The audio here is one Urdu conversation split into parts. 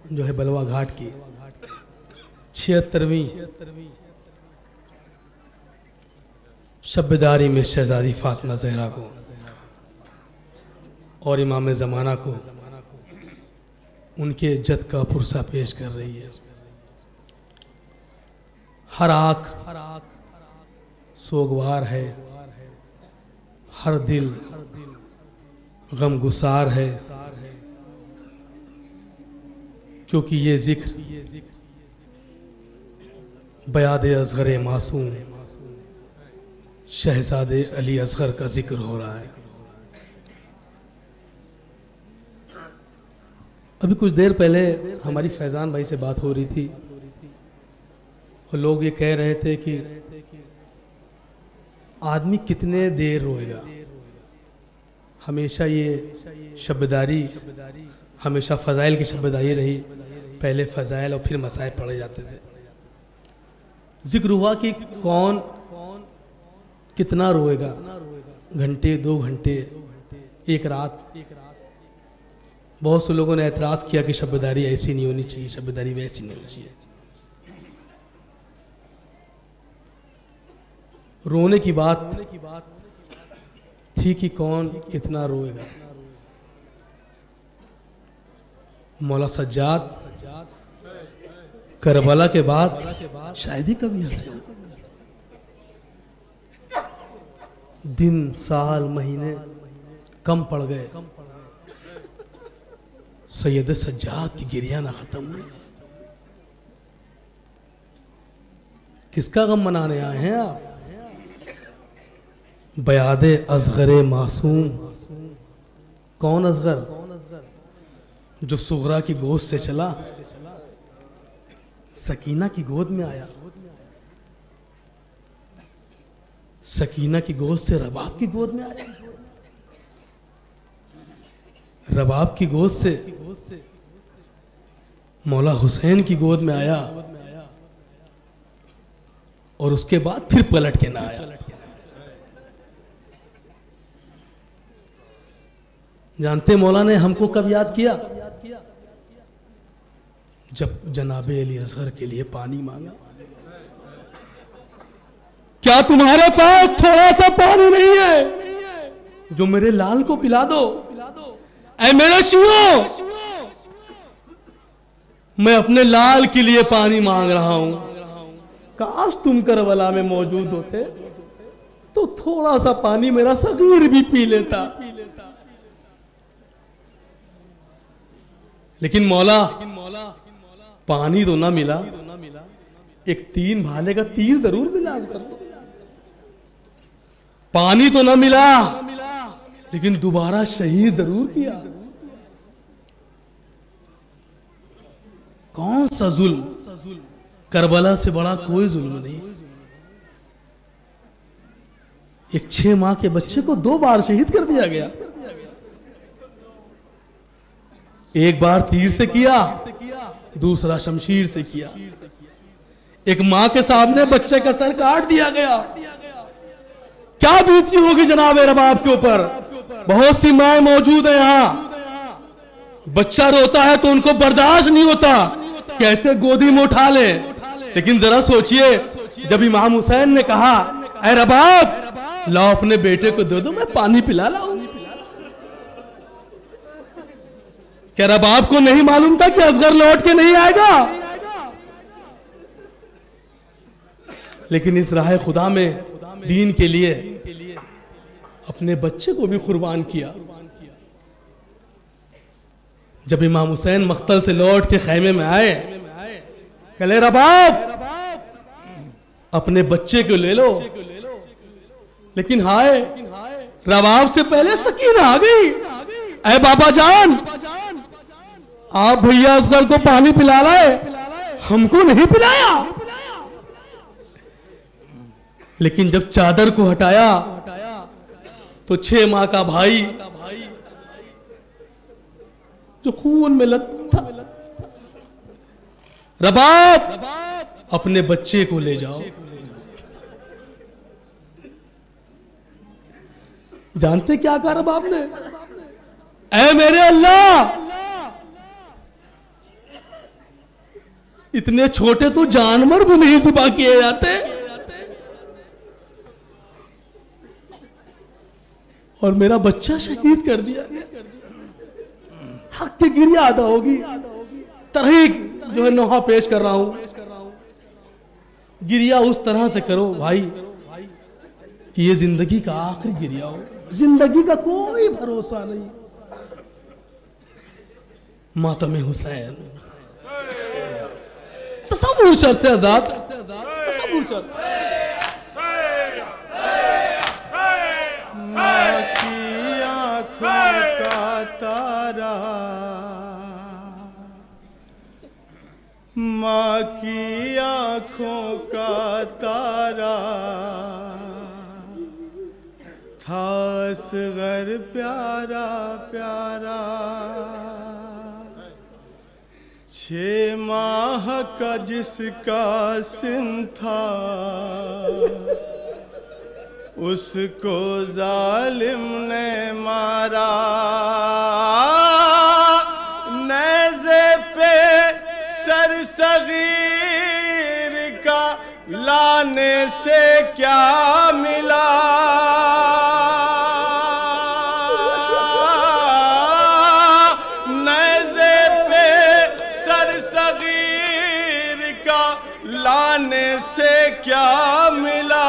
جو ہے بلوا گھاٹ کی 76ویں شب بیداری میں شہزادی فاطمہ زہرا کو اور امام زمانہ کو ان کے جد کا پرسہ پیش کر رہی ہے. ہر آنکھ سوگوار ہے، ہر دل غم گسار ہے، کیونکہ یہ ذکر بیاد اصغر معصوم شہزادے علی اصغر کا ذکر ہو رہا ہے. ابھی کچھ دیر پہلے ہماری فیضان بھائی سے بات ہو رہی تھی اور لوگ یہ کہہ رہے تھے کہ آدمی کتنے دیر روئے گا. ہمیشہ یہ شبداری ہمیشہ فضائل کی شبداری رہی، پہلے فضائل اور پھر مسائل پڑھے جاتے تھے. ذکر ہوا کہ کون کتنا روئے گا، گھنٹے 2 گھنٹے 1 رات. بہت سے لوگوں نے اعتراض کیا کہ شبداری ایسی نہیں ہونی چاہیے، شبداری ویسی نہیں ہونی چاہیے. رونے کی بات تھی کہ کون کتنا روئے گا. مولا سجاد کربلا کے بعد شاید ہی کبھی ہنسے ہوں. دن سال مہینے کم پڑ گئے، سید سجاد کی گریہ نہ ختم ہوئی. کس کا غم منانے آئے ہیں آپ؟ بیاد اصغر معصوم. کون اصغر؟ جو صغرا کی گود سے چلا، سکینہ کی گود میں آیا، سکینہ کی گود سے رباب کی گود میں آیا، رباب کی گود سے مولا حسین کی گود میں آیا، اور اس کے بعد پھر پلٹ کے نہ آیا. جانتے مولا نے ہم کو کب یاد کیا؟ جب جناب علی اصغر کے لیے پانی مانگا. کیا تمہارے پاس تھوڑا سا پانی نہیں ہے جو میرے لال کو پلا دو؟ اے میرے شیعوں، میں اپنے لال کے لیے پانی مانگ رہا ہوں. کاش تم کربلا میں موجود ہوتے تو تھوڑا سا پانی میرا صغیر بھی پی لیتا. لیکن مولا پانی تو نہ ملا، ایک 3 بھالے کا تیر ضرور ملا. پانی تو نہ ملا لیکن دوبارہ شہید ضرور کیا. کون سا ظلم؟ کربلا سے بڑا کوئی ظلم نہیں. ایک 6 ماہ کے بچے کو 2 بار شہید کر دیا گیا. ایک بار تیر سے کیا، دوسرا شمشیر سے کیا. ایک ماں کے سامنے بچے کا سر کاٹ دیا گیا. کیا بیتی ہوگی جناب رباب کے اوپر؟ بہت سی مائیں موجود ہیں یہاں. بچہ روتا ہے تو ان کو برداشت نہیں ہوتا، کیسے گودی میں اٹھا لیں. لیکن ذرا سوچئے، جب امام حسین نے کہا اے رباب لاؤ اپنے بیٹے کو دے دو، میں پانی پلا لاؤں. کیا رباب کو نہیں معلوم تھا کہ اصغر لوٹ کے نہیں آئے گا؟ لیکن اس راہ خدا میں دین کے لیے اپنے بچے کو بھی قربان کیا. جب امام حسین مقتل سے لوٹ کے خیمے میں آئے، کہلے رباب اپنے بچے کو لے لو. لیکن ہائے، رباب سے پہلے سکینہ آ گئی. اے بابا جان، آپ بھیا اصغر کو پانی پلا لائے، ہم کو نہیں پلایا. لیکن جب چادر کو ہٹایا تو 6 ماہ کا بھائی جو خون میں لت تھا، رباب اپنے بچے کو لے جاؤ. جانتے کیا کہا رباب نے؟ اے میرے اللہ، اتنے چھوٹے تو جانور بھی نہیں ذبح کیے جاتے، اور میرا بچہ شہید کر دیا گیا۔ حق کی گریہ ادا ہوگی۔ تحریک جو ہے نوحہ پیش کر رہا ہوں، گریہ اس طرح سے کرو بھائی کہ یہ زندگی کا آخری گریہ ہو، زندگی کا کوئی بھروسہ نہیں۔ ماتم حسین تصور شرط ہے آزاد، تصور شرط۔ ماں کی آنکھوں کا تارا، ماں کی آنکھوں کا تارا، تھا اصغر پیارا پیارا، 6 ماہ کا جس کا سن تھا، اس کو ظالم نے مارا، نیزے پہ سر صغیر کا لانے سے کیا ملا، نیزے پہ سر صغیر کا لانے سے کیا ملا،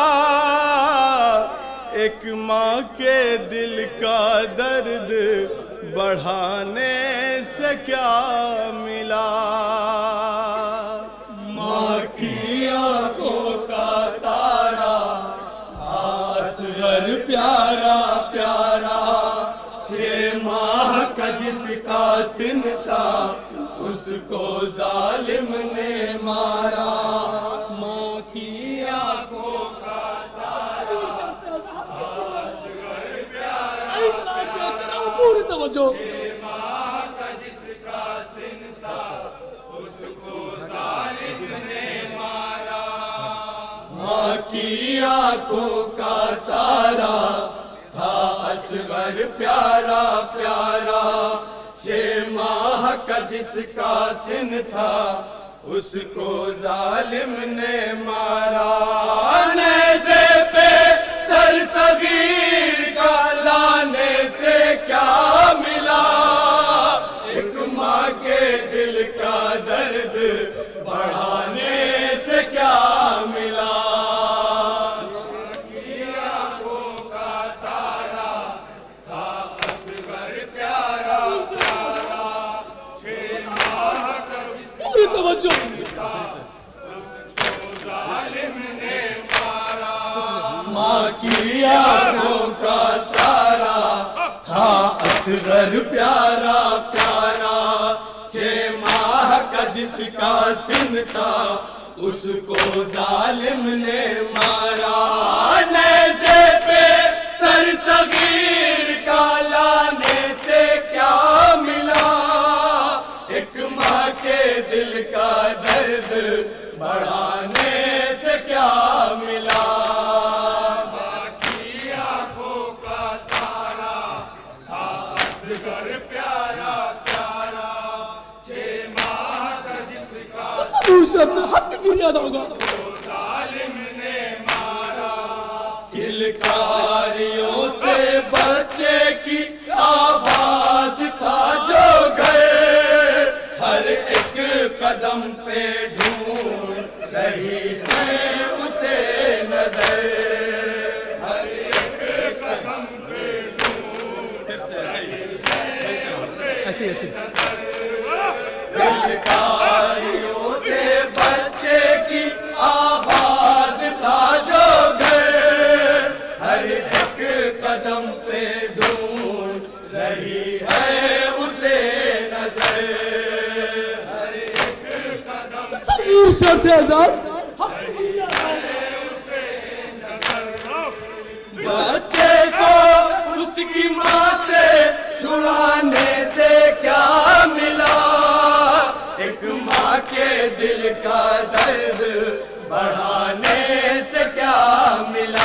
ایک ماں کے دل کا درد بڑھانے سے کیا ملا، ماں کی آنکھوں کا تارا، تھا اصغر پیارا پیارا، 6 ماہ کا جس کا سن تھا، اس کو ظالم نے مارا، ماں کی آنکھوں کا تارا، تھا اصغر پیارا پیارا، پوری توجہ۔ 6 ماہ کا جس کا سن تھا، اس کو ظالم نے مارا، ماں کی آنکھوں کا تارا، تھا اصغر پیارا پیارا، 6 ماہ کا جس کا سن تھا، اس کو ظالم نے مارا، نیزے پہ سر صغیر کا لانے سے کیا ملا، ایک ماں کے دل کا درد بڑھانے سے کیا ملا، کی آنکھوں کا تارا، تھا اصغر پیارا پیارا، 6 ماہ کا پوری توجہ۔ ظالم نے مارا، ماں کی آنکھوں کا تارا، تھا اصغر پیارا پیارا، 6 ماہ کا جس کا سن تھا، اس کو ظالم نے مارا، نیزے پہ سر صغیر کا لانے سے کیا ملا، ایک ماں کے دل کا درد بڑھانے سے کیا ملا، ماں کی آنکھوں کا تارا، تھا اصغر پیارا پیارا، 6 ماہ کا جس کا تصور شرط ہے، حق کی گریہ ادا ہوگا۔ ظالم نے مارا، کلکاریوں سے بچے کی آباد تھا جو گھر، ہر ایک قدم پہ ڈھونڈ رہی ہے اسے نظر، ہر ایک قدم پہ ڈھونڈ ایسے ایسے کلکاریوں سے بچے کی آباد تھا جو گھر، ہر ایک قدم پہ ڈھونڈ رہی ہے اسے نظر، ہر ایک قدم تصور شرط ہے آزاد۔ بچے کو اس کی ماں سے چھڑانے سے کیا ملا، ایک ماں کے دل کا درد بڑھانے سے کیا ملا،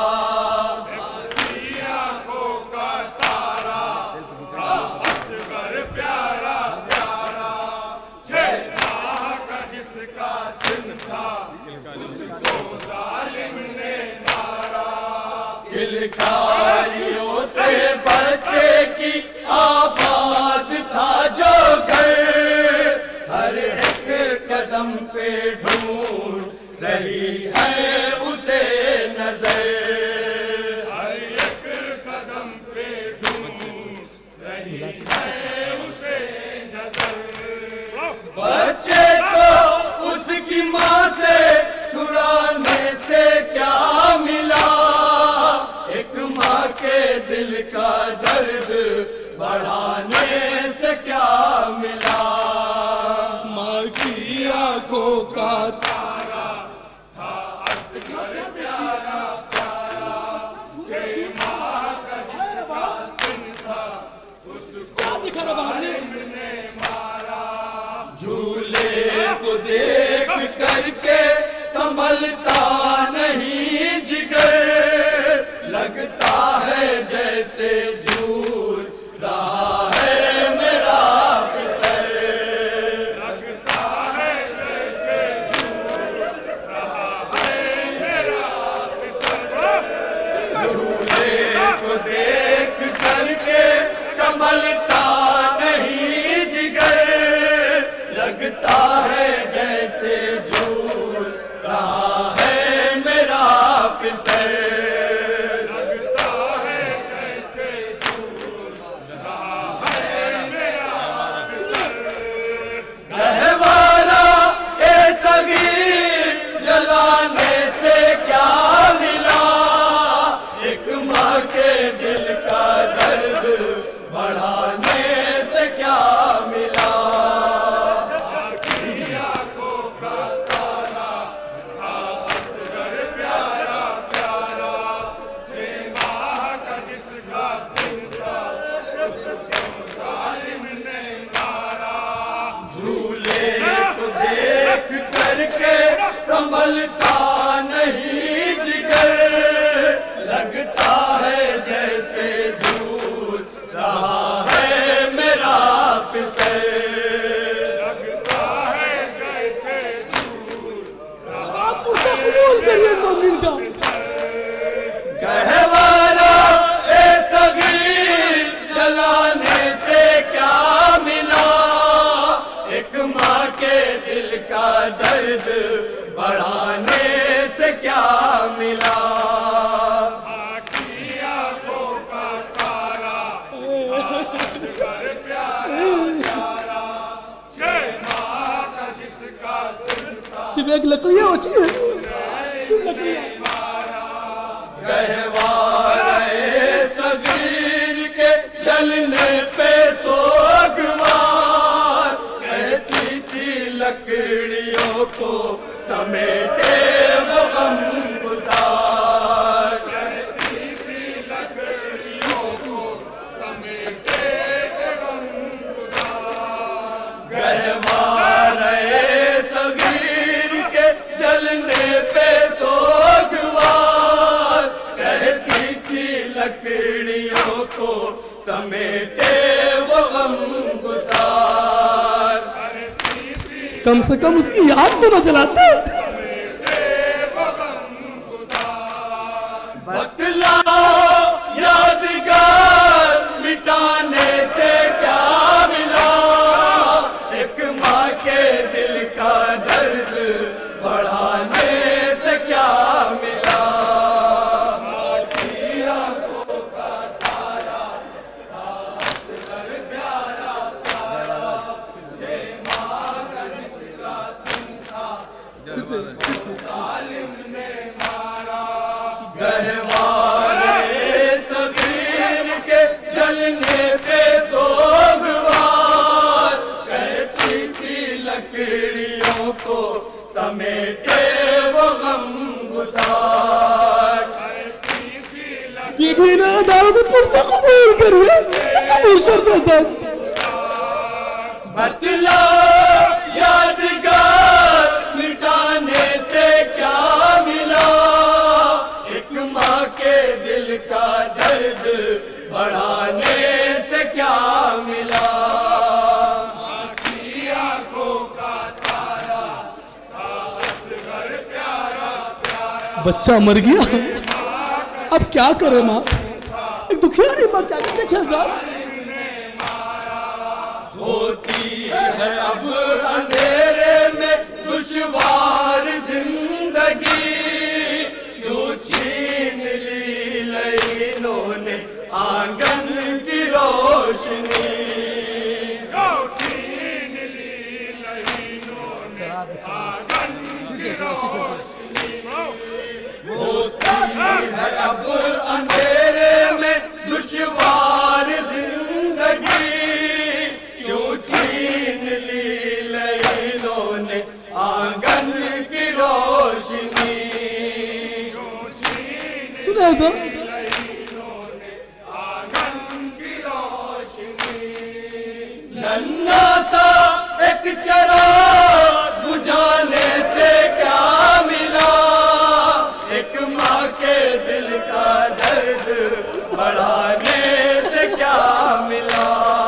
آنکھوں کا تارا، تھا اصغر پیارا پیارا، 6 ماہ کا جس جس کا سن تھا اس کو ظالم نے مارا کلکاریوں سے بچے کی آباد تھا جو گھر ہر ایک قدم پہ ڈھونڈ رہی ہے اسے نظر ہر ایک قدم پہ ڈھونڈ رہی ہے اسے نظر بچے کو اس کی ماں سے چھڑانے سے کیا ملا ایک ماں کے دل کا درد بڑھانے سے کیا ملا ماں کی آنکھوں کا تارا تھا اصغر پیارا پیارا جے ماں کا جس کا سن تھا اس کو ظالم نے مارا جھولے کو دیکھ کر کے سنبھلتا نہیں جگر لگتا ہے جیسے جھول رہا ہے میرا پسر لگتا ہے جیسے جھول رہا ہے میرا پسر جھولے کو دیکھ کر کے سنبھلتا نہیں جگر لگتا ہے جیسے جھول رہا ہے میرا پسر لگتا ہے جیسے جھول رہا ہے میرا پسر گہوارہ اے صغیر جلانے سے کیا ملا ایک ماں کے دل کا درد بڑھانے سے کیا ملا سنبھلتا نہیں جگر لگتا ہے جیسے جھول رہا ہے میرا پسر لگتا ہے جیسے جھول رہا ہے میرا گہوارہ اے صغیر جلانے سے کیا ملا ایک ماں کے دل کا درد بڑھانے سے کیا ملا ماں کی آنکھوں کا تارا اصغر پیارا پیارا جے ماں کا جس کا سن تھا صرف ایک لکڑی ہوچی ہے گہوارہ صغیر کے جلنے پہ سوگوار کہتی تھی لکڑیوں کو سمیٹے وہ غم گسار کہتی تھی لکڑیوں کو سمیٹے وہ غم گسار گہوارہ صغیر کے جلنے پہ سوگوار کہتی تھی لکڑیوں کو سمیٹے وہ غم گسار کم سے کم اس کی یاد تو نہ جلاتے بتلا یادگار مٹانے سے کیا ملا ایک ماں کے دل کا درد بڑھانے سے کیا ملا ماں کی آنکھوں کا تارا تھا اصغر پیارا پیارا جے ماں کا جس کا سن تھا اس کو ظالم نے مارا گہوارہ صغیر کے جلنے پہ سوگوار کہتی تھی لکڑیوں کو سمیٹے وہ غم گسار بی بی نے عدالت پرسہ قبول کریے صبر شرط ازاد بتلا یادگار مٹانے سے کیا ملا ایک ماں کے دل کا درد بڑھانے سے کیا ملا ماں کی آنکھوں کا تارا بچہ مر گیا، اب کیا کرے ماں؟ ایک دکھیاری ماں کیا کرے؟ دیکھیں صاحب، ہوتی ہے اب اندھیرے میں دشوار زندگی، کیوں چھین لی لینوں نے آنگن کی روشنی، کیوں چھین لی لینوں نے آنگن کی روشنی، ہوتی ہے اب اندھیرے میں دشوار زندگی، کیوں چھین لی لینوں نے آنگن کی روشنی، سنے ایسا ننھا سا ایک چراغ بجھانے سے کیا ملا، ایک ماں کے دل کا درد بڑھانے سے کیا ملا،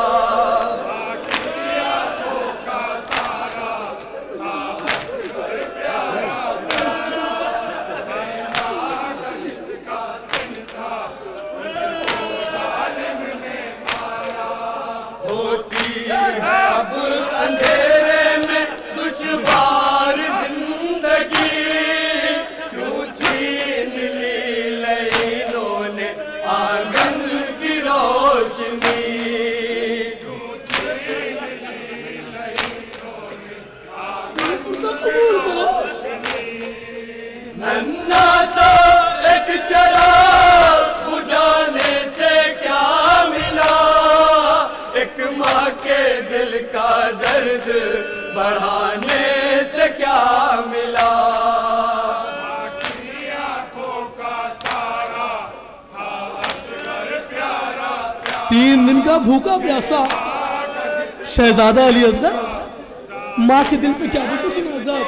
ہوتی ہے اب اندھیرے میں دشوار زندگی، کیوں چھین لی لینوں نے آنگن کی روشنی، کیوں چھین لی لینوں نے آنگن کی روشنی، ننھا سا ایک چراغ بجھانے سے کیا ملا، ایک ماں کے دل کا درد بڑھانے سے کیا ملا، ماں کی آنکھوں کا تارا تھا اصغر پیارا، 3 دن کا بھوکا پیاسا شہزادہ علی اصغر ماں کے دل پہ کیا بھوکا؟ سنے صاحب،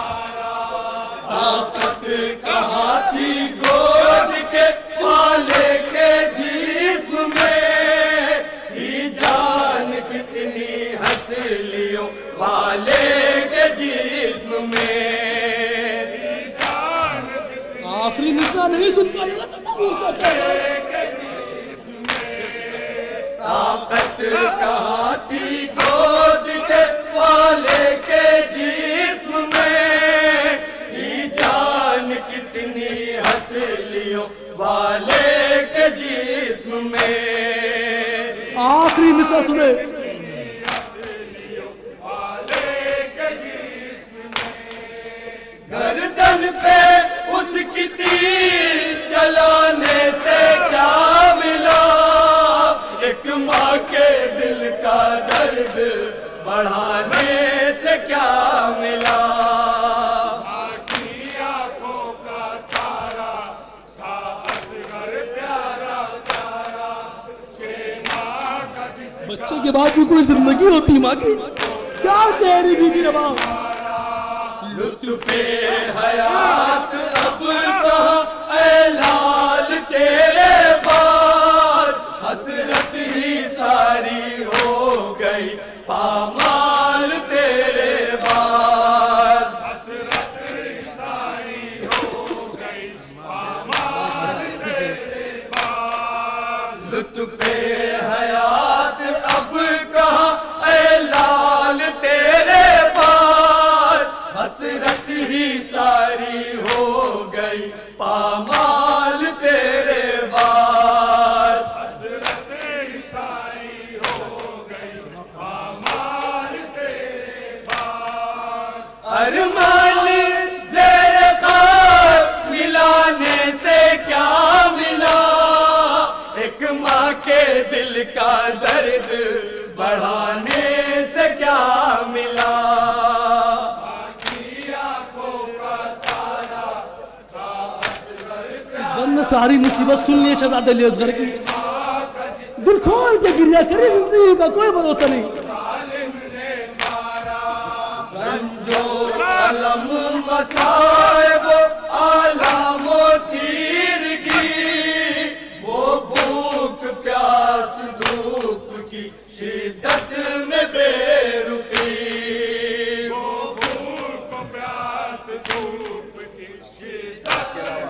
طاقت کہاں تھی گود کے والے کے جسم میں، تھی جان کتنی ہنسلیوں والے کے جسم میں، آخری مصرع نہیں سن پائے گا تصور سے طاقت کہاں تھی گود کے والے کے جسم میں، تھی جان کتنی ہنسلیوں والے کے جسم میں، آخری مصرع سنے، گردن پہ اس کی تیر چلانے سے کیا ملا، ایک ماں کے دل کا درد بڑھانے سے کیا ملا، ماں کی آنکھوں کا تارا تھا اصغر پیارا پیارا، چھ ماں کا جسم بچے کے بعد بھی کوئی زندگی ہوتی ماں کی؟ کیا کہہ رہی بی بی ربا؟ لطف حیات اب کہاں اے لال تیرے بعد، حسرت ہی ساری ہو گئی پامال تیرے بعد، حسرت ہی ساری ہو گئی پامال تیرے بعد، لطف حیات اب کہاں اے لال تیرے بعد، حسرت ہی ساری ہو گئی پامال تیرے بعد، حسرت ہی ساری ہو گئی پامال تیرے بعد، ارمان زیر خاک ملانے سے کیا ملا، ایک ماں کے دل کا درد بڑھانے سے کیا ملا، بند نے ساری مصیبت سن لی شہزادہ علی اصغر کی، دل کھول کے گریا کرے، زندگی کا کوئی بھروسہ نہیں، رنجو علم مصائب عالم و تیرگی، وہ بھوک پیاس دھوپ کی شدت میں بے رخی، وہ بھوک پیاس دھوپ کی شدت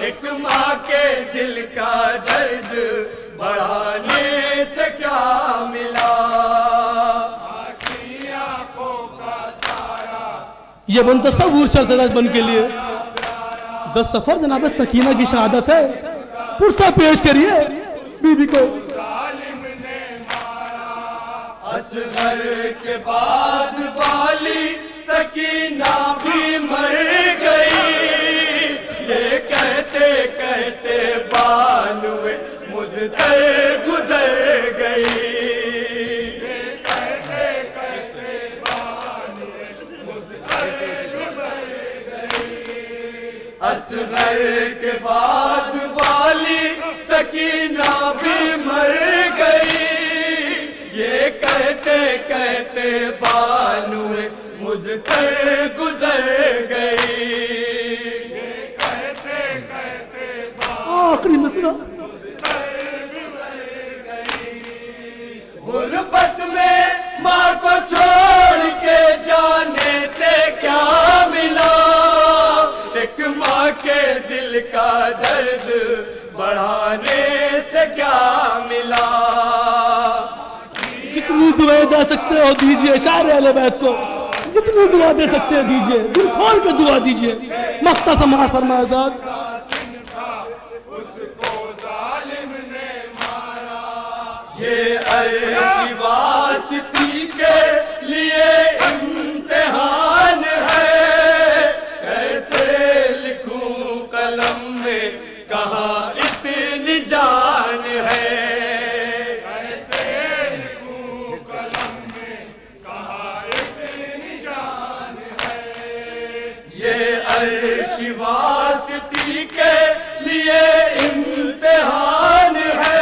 ایک ماں کے دل کا درد بڑھانے سے کیا ملا؟ یہ بن تصور چلتا بن کے لیے 10 سفر جناب سکینہ کی شہادت ہے. پرسہ پیش کریے بی بی کو. اصغر کے بعد والی سکینہ بھی مر گئی، یہ کہتے کہتے بانوے مزدر گزر گئی. اصغر کے بعد والی سکینہ بھی مر گئی، یہ کہتے کہتے بانوے مزدر گزر گئی. آخری مصرع. غربت میں ماں کو چھوڑ کے جانے سے کیا ملا؟ ایک ماں کے دل کا درد بڑھانے سے کیا ملا؟ جتنی دعائیں دے سکتے ہو دیجئے شاعر اہل بیت کو، جتنی دعا دے سکتے ہیں دیجئے، دل کھول کے دعا دیجئے. مختصر معاف فرمائے ذات. یہ عرش واسطی کے لیے امتحان ہے، کیسے لکھوں قلم میں کہاں اتنی جان ہے؟ کیسے لکھوں قلم میں کہاں اتنی جان ہے؟ یہ عرش واسطی کے لیے امتحان ہے،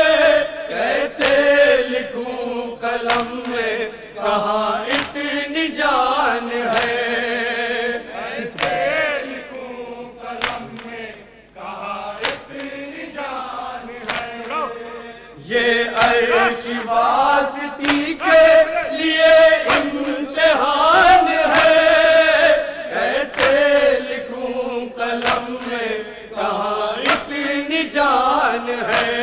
قلم میں کہاں اتنی جان ہے؟ ایسے لکھوں قلم میں کہاں اتنی جان ہے؟ یہ عرش واسطی کے لیے امتحان ہے، ایسے لکھوں قلم میں کہاں اتنی جان ہے؟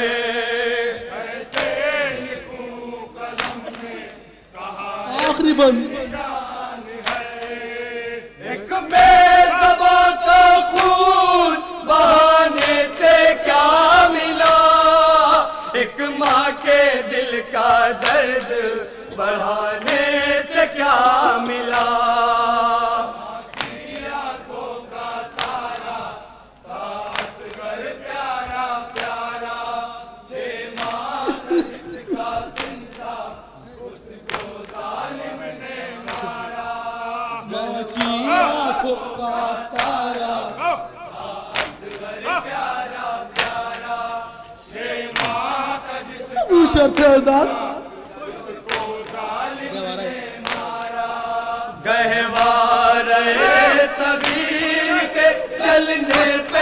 آخری بند. ایک بے زباں کا خون بہانے سے کیا ملا؟ ایک ماں کے دل کا درد بڑھانے سے کیا ملا؟ شرط ہے ذات. گہوارے صغیر کے چلنے پہ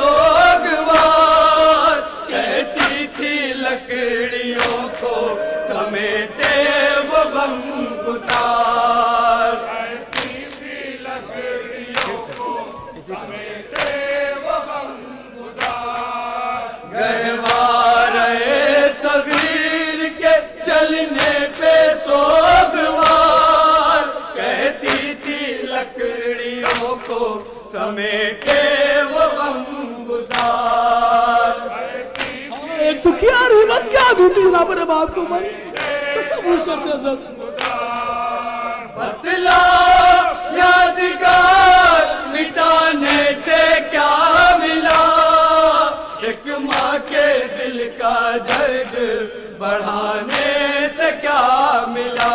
سوگوار، کہتی تھی لکڑیوں کو سمیٹے وہ غم گسار. کہتی تھی لکڑیوں کو سمیٹے وہ غم گسار. گہوارے صغیر کے چلنے پہ سوگوار، کہتی تھی لکڑیوں کو سمیٹے وہ غم گزار. ایک تو کیا رحمت کیا بیٹی جناب رباب کو من تصور شرط عزت. بتلا یادگار مٹانے سے کیا ملا؟ ایک ماں کے دل کا درد بڑھانے سے کیا ملا؟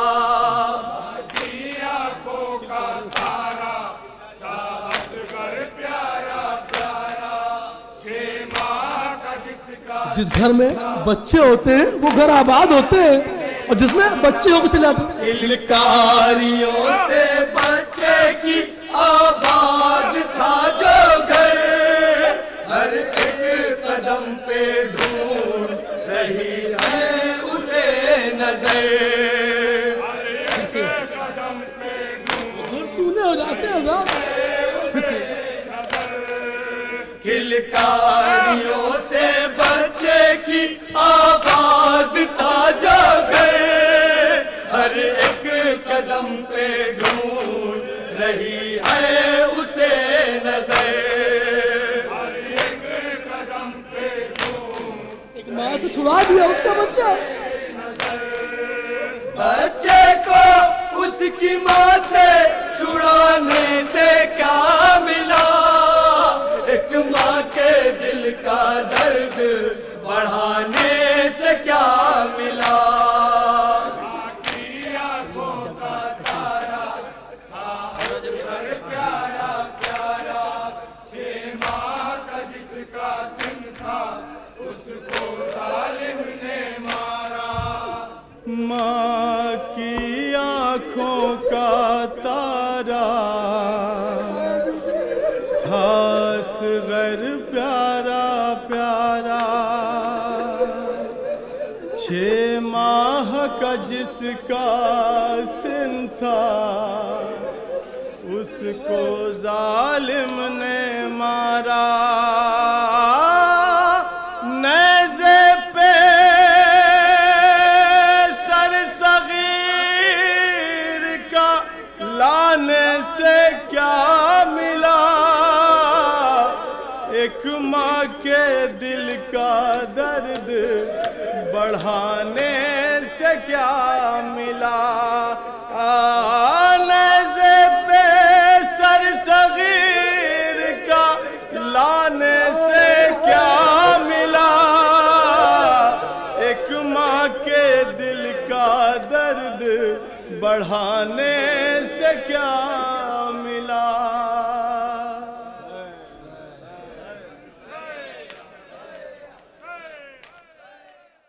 آنکھوں کا تارا تھا اصغر پیارا پیارا، 6 ماہ کا جس کا. جس گھر میں بچے ہوتے ہیں وہ گھر آباد ہوتے ہیں، اور جس میں بچے ہو کے چلاتے ہیں. کلکاریوں سے بچے کی آباد تھا جو گھر، ہر ایک قدم پہ ڈھونڈ رہی ہے اسے نظر. سونے ہو جاتے ہیں کلکاریوں سے بچے کی آباد تھا جا گئے ہر ایک قدم پہ ڈھونڈ رہی ہے اسے نظر ہر ایک قدم پہ ڈھونڈ ایک ماں سے چھڑا دیا اس کا بچہ بچے کو اس کی ماں سے چھڑانے سے کیا ملا ایک ماں کے دل کا درد بڑھانے سے کیا ملا ماں کی آنکھوں کا تارا تھا اصغر پیارا پیارا 6 ماہ کا جس کا سن تھا اس کو ظالم نے مارا ماں کی آنکھوں کا تارا تھا اصغر پیارا پیارا 6 ماہ کا جس کا سن تھا اس کو ظالم نے مارا نیزے پہ سر صغیر کا لانے سے کیا ملا ایک ماں کے دل کا درد بڑھانے سے کیا ملا نیزے پہ سر صغیر کا لانے سے کیا ملا ایک ماں کے دل کا درد بڑھانے سے کیا